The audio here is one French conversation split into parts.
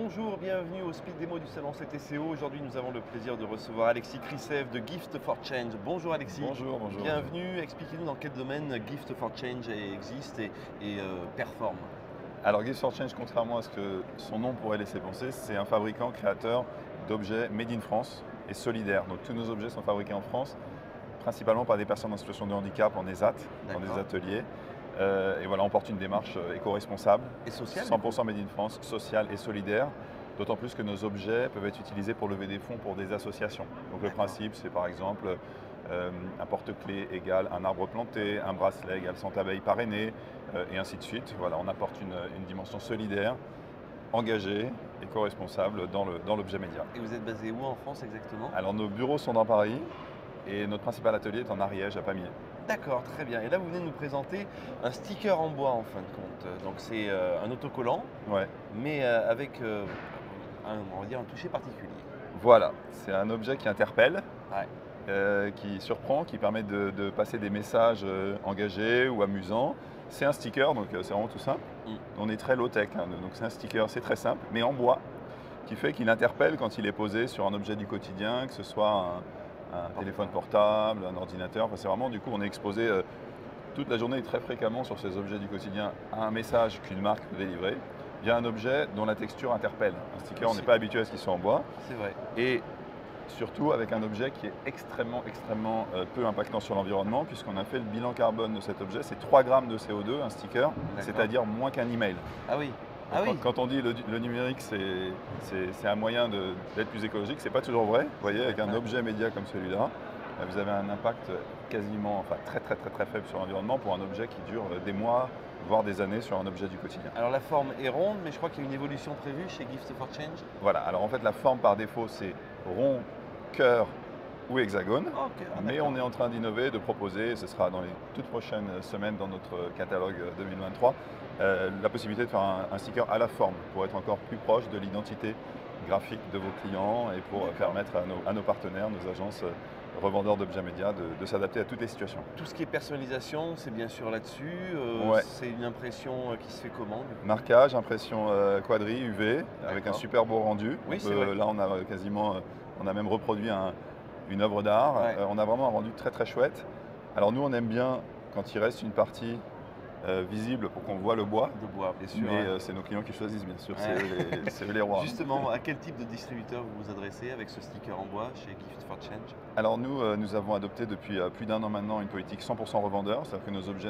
Bonjour, bienvenue au Speed Démo du salon CTCO. Aujourd'hui, nous avons le plaisir de recevoir Alexis Krisev de Gift for Change. Bonjour Alexis. Bonjour, bonjour. Bienvenue. Expliquez-nous dans quel domaine Gift for Change existe et performe. Alors Gift for Change, contrairement à ce que son nom pourrait laisser penser, c'est un fabricant créateur d'objets made in France et solidaires. Donc tous nos objets sont fabriqués en France, principalement par des personnes en situation de handicap en ESAT, dans des ateliers. Et voilà, on porte une démarche éco-responsable, Et social 100% made in France, sociale et solidaire. D'autant plus que nos objets peuvent être utilisés pour lever des fonds pour des associations. Donc le principe, c'est par exemple un porte-clés égale un arbre planté, un bracelet égale 100 abeilles parrainées, et ainsi de suite. Voilà, on apporte une dimension solidaire, engagée, éco-responsable dans l'objet média. Et vous êtes basé où en France exactement? Alors nos bureaux sont dans Paris et notre principal atelier est en Ariège, à Pamiers. D'accord, très bien. Et là, vous venez de nous présenter un sticker en bois en fin de compte. Donc c'est un autocollant, Ouais. mais avec on va dire un toucher particulier. Voilà, c'est un objet qui interpelle, Ouais. qui surprend, qui permet de passer des messages engagés ou amusants. C'est un sticker, donc c'est vraiment tout simple. On est très low-tech, hein, donc c'est un sticker, c'est très simple, mais en bois, qui fait qu'il interpelle quand il est posé sur un objet du quotidien, que ce soit un téléphone portable, un ordinateur. Enfin, c'est vraiment, du coup, on est exposé toute la journée et très fréquemment sur ces objets du quotidien à un message qu'une marque peut délivrer via un objet dont la texture interpelle. Un sticker, on n'est pas habitué à ce qu'il soit en bois. C'est vrai. Et surtout avec un objet qui est extrêmement peu impactant sur l'environnement, puisqu'on a fait le bilan carbone de cet objet, c'est 3 grammes de CO2, un sticker, c'est-à-dire moins qu'un email. Ah oui. Donc, Ah oui. quand on dit le numérique, c'est un moyen d'être plus écologique, c'est pas toujours vrai. Vous voyez, avec un objet média comme celui-là, vous avez un impact quasiment, enfin très faible sur l'environnement pour un objet qui dure des mois, voire des années sur un objet du quotidien. Alors la forme est ronde, mais je crois qu'il y a une évolution prévue chez Gift for Change. Voilà, alors en fait la forme par défaut c'est rond, cœur ou hexagone, mais on est en train d'innover, de proposer, ce sera dans les toutes prochaines semaines dans notre catalogue 2023, la possibilité de faire un sticker à la forme pour être encore plus proche de l'identité graphique de vos clients et pour permettre à nos partenaires, nos agences revendeurs d'objets médias de s'adapter à toutes les situations. Tout ce qui est personnalisation, c'est bien sûr là-dessus. Ouais. C'est une impression qui se fait comment du coup? Marquage, impression quadri, UV, avec un super beau rendu. Oui, c'est vrai. Là on a quasiment, on a même reproduit une œuvre d'art. Ouais. On a vraiment un rendu très chouette. Alors nous on aime bien quand il reste une partie visible pour qu'on voit le bois. De bois, bien sûr. Mais c'est nos clients qui choisissent, bien sûr, c'est eux les rois. Justement, à quel type de distributeur vous vous adressez avec ce sticker en bois chez Gift for Change? Alors nous avons adopté depuis plus d'1 an maintenant une politique 100% revendeur, c'est-à-dire que nos objets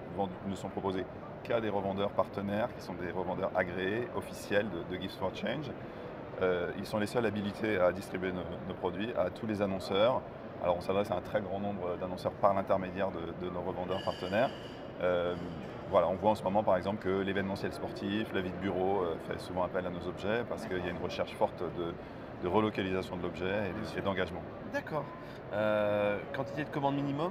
ne sont proposés qu'à des revendeurs partenaires, qui sont des revendeurs agréés, officiels de Gift for Change. Ils sont les seuls habilités à distribuer nos produits à tous les annonceurs. Alors on s'adresse à un très grand nombre d'annonceurs par l'intermédiaire de nos revendeurs partenaires. Voilà, on voit en ce moment par exemple que l'événementiel sportif, la vie de bureau fait souvent appel à nos objets parce qu'il y a une recherche forte de relocalisation de l'objet et d'engagement. D'accord. Quantité de commande minimum?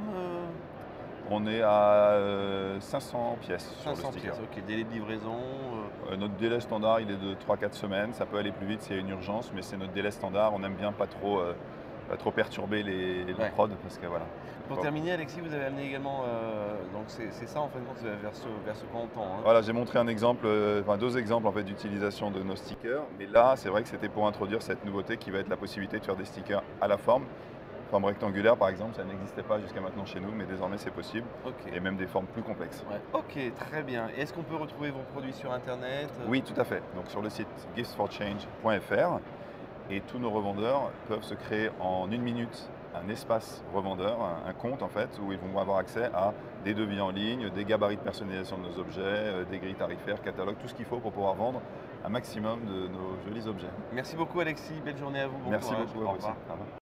On est à 500 pièces sur le 500 sticker. pièces, ok. Délai de livraison? Notre délai standard il est de 3-4 semaines, ça peut aller plus vite s'il y a une urgence, mais c'est notre délai standard, on aime bien pas trop perturber les prods parce que voilà. Pour terminer, Alexis, vous avez amené également, donc c'est ça en fin de compte vers ce qu'on tend. Hein. Voilà, j'ai montré un exemple, deux exemples en fait, d'utilisation de nos stickers, mais là c'est vrai que c'était pour introduire cette nouveauté qui va être la possibilité de faire des stickers à la forme rectangulaire par exemple, ça n'existait pas jusqu'à maintenant chez nous, mais désormais c'est possible, et même des formes plus complexes. Ouais. Ok, très bien. Et est-ce qu'on peut retrouver vos produits sur Internet? Oui, tout à fait. Donc sur le site giftforchange.fr, et tous nos revendeurs peuvent se créer en 1 minute un espace revendeur, un compte en fait, où ils vont avoir accès à des devis en ligne, des gabarits de personnalisation de nos objets, des grilles tarifaires, catalogues, tout ce qu'il faut pour pouvoir vendre un maximum de nos jolis objets. Merci beaucoup Alexis, belle journée à vous. Bon Merci courage. beaucoup à vous aussi. Au revoir.